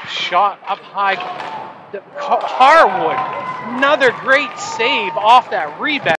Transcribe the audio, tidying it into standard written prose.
shot up high. Harwood, another great save off that rebound.